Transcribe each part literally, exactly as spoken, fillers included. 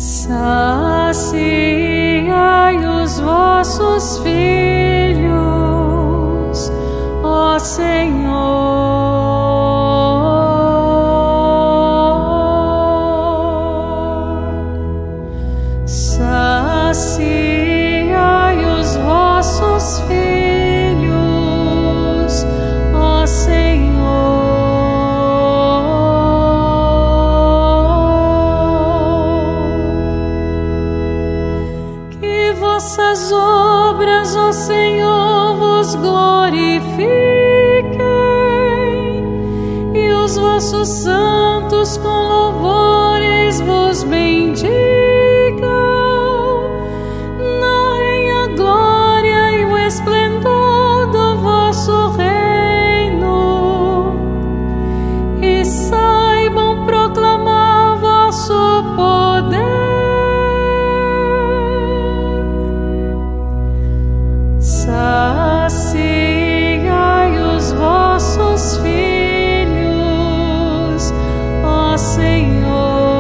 Saciai os vossos filhos, ó Senhor. Saciai os vossos filhos, ó Senhor. Que vossas obras, ó Senhor, vos glorifiquem, e os vossos santos com louvores vos bendigam. Saciai os vossos filhos, ó Senhor.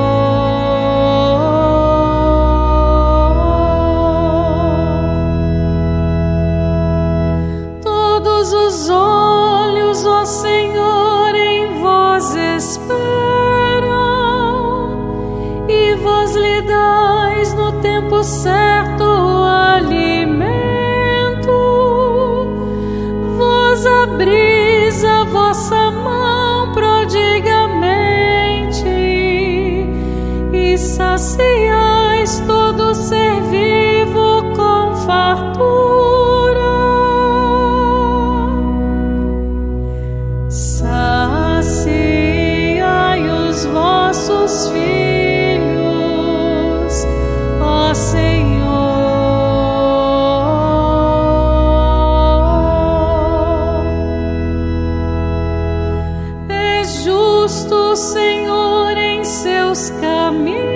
Todos os olhos, ó Senhor, em vós esperam, e vós lhe dais no tempo certo alimento. Abris a vossa mão prodigamente e saciais todo ser vivo com fartura. Saciai os vossos filhos, ó Senhor. Justo, Senhor, em seus caminhos,